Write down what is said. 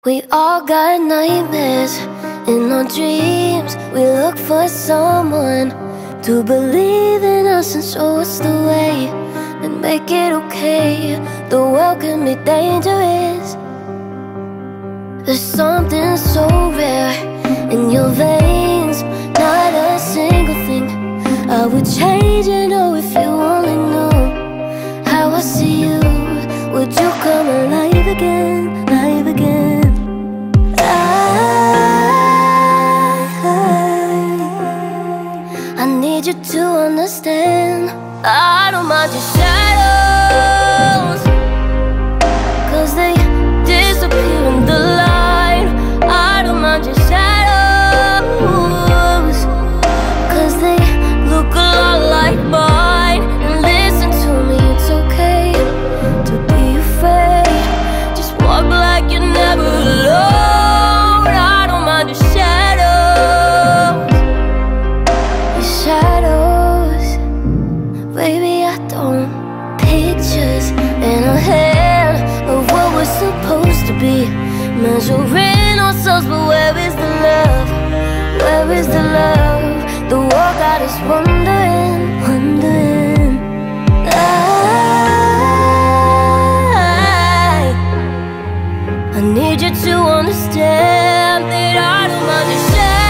We all got nightmares in our dreams. We look for someone to believe in us and show us the way and make it okay. The world can be dangerous. There's something so rare in your veins. Not a single thing I would change, you know, if you only knew how I see you. Would you come alive again, alive again? I need you to understand. I don't mind your shadows, 'cause they disappear in the light. I don't mind your shadows, 'cause they look a lot like mine. And listen to me, it's okay to be afraid. Just walk like you're never alone. I don't mind your shadows, your shadows. Baby, I don't. Pictures in our head of what we're supposed to be, measuring ourselves, but where is the love? Where is the love? The world got us wondering, wondering. I need you to understand that I don't mind your shadows.